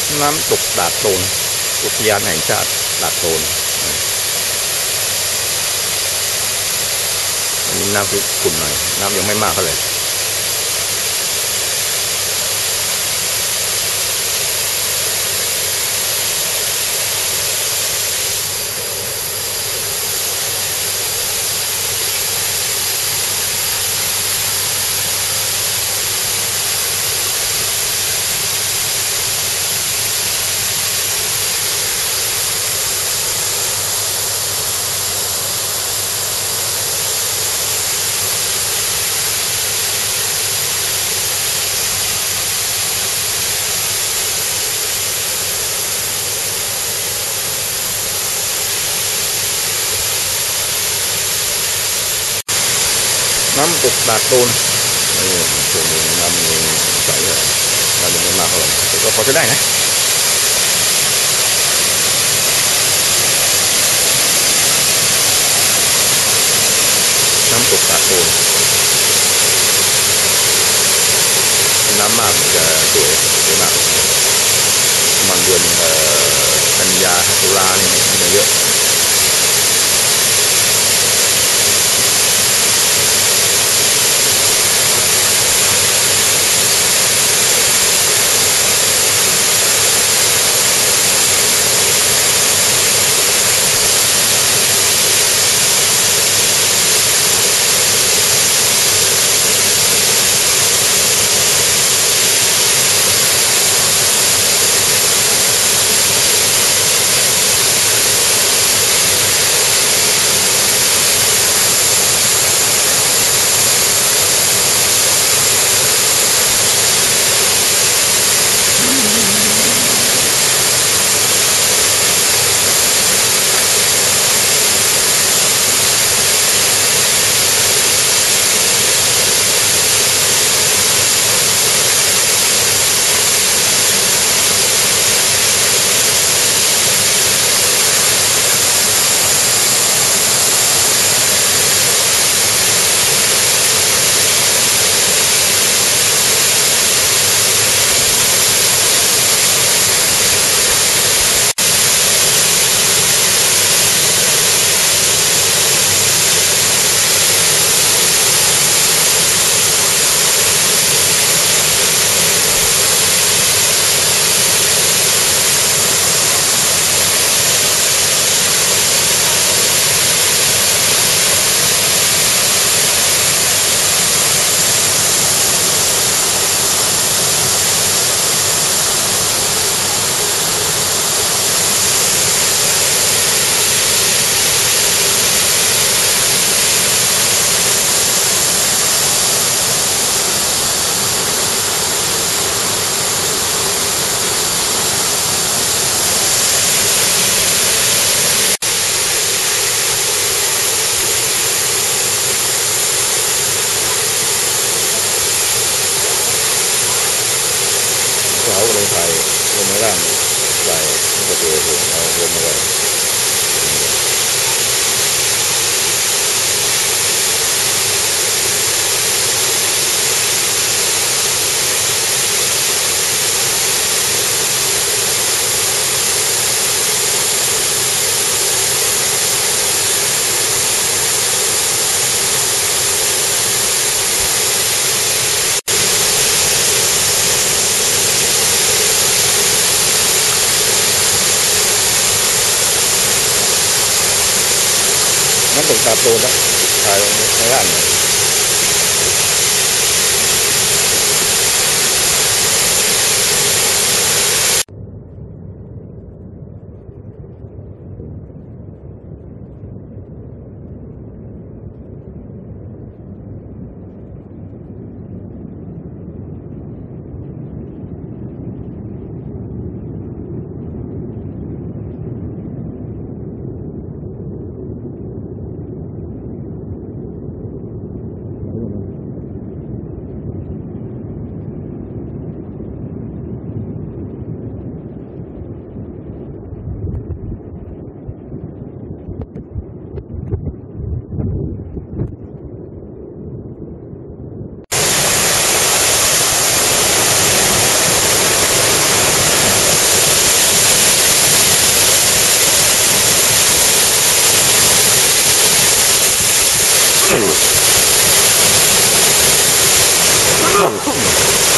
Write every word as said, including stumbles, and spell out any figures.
น้ำตกดาดโตนอุทยานแห่งชาติดาดโตนอันนี้น้ำคือขุ่นหน่อยน้ำยังไม่มากเท่าไหร่น้ำตกดาดโตนนี่ส่วนหนึ่งน้ำมีใสเลยน้ำยังไม่มากเท่าไหร่แต่ก็พอจะได้นะน้ำตกดาดโตนน้ำมากมันจะสวยสวยมากมันเดือนกันยาตุลาเนี่ยมันเยอะเขาเลยถ่ายลงมาล่างใส่มันก็เจอเอาลงมาไว้น้ำตกดาดโตนนะถ่ายลงในล่างคล่อง